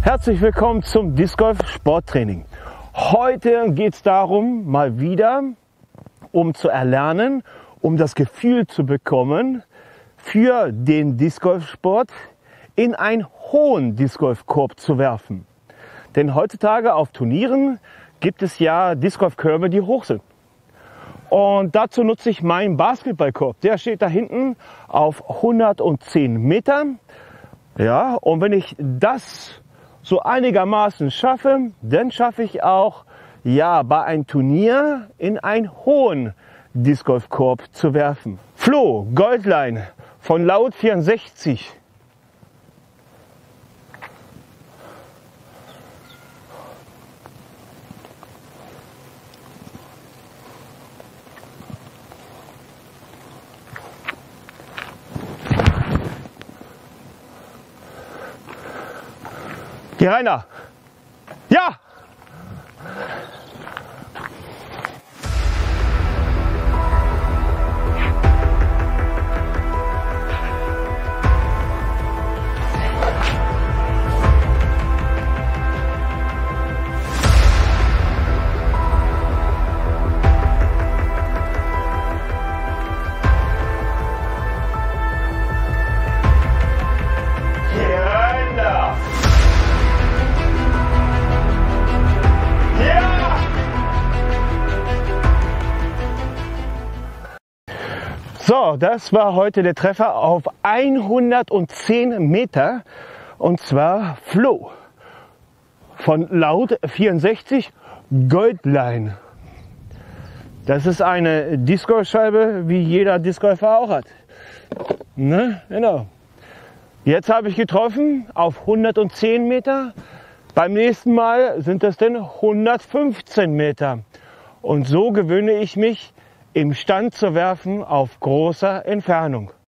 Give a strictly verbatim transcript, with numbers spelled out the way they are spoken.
Herzlich willkommen zum Disc Golf Sporttraining. Heute geht es darum, mal wieder, um zu erlernen, um das Gefühl zu bekommen, für den Disc Golf Sport in einen hohen Disc Golf Korb zu werfen. Denn heutzutage auf Turnieren gibt es ja Disc Golf Körbe, die hoch sind. Und dazu nutze ich meinen Basketballkorb. Der steht da hinten auf hundertzehn Meter. Ja, und wenn ich das so einigermaßen schaffe, dann schaffe ich auch, ja, bei einem Turnier in einen hohen Disc Golf Korb zu werfen. Flo Goldline von Laut vierundsechzig. Geh rein da. Ja! So, das war heute der Treffer auf hundertzehn Meter, und zwar Flo von Laut vierundsechzig Goldline. Das ist eine Disc Golf Scheibe, wie jeder Disc Golfer auch hat. Ne? Genau. Jetzt habe ich getroffen auf hundertzehn Meter. Beim nächsten Mal sind das dann hundertfünfzehn Meter. Und so gewöhne ich mich, im Stand zu werfen auf großer Entfernung.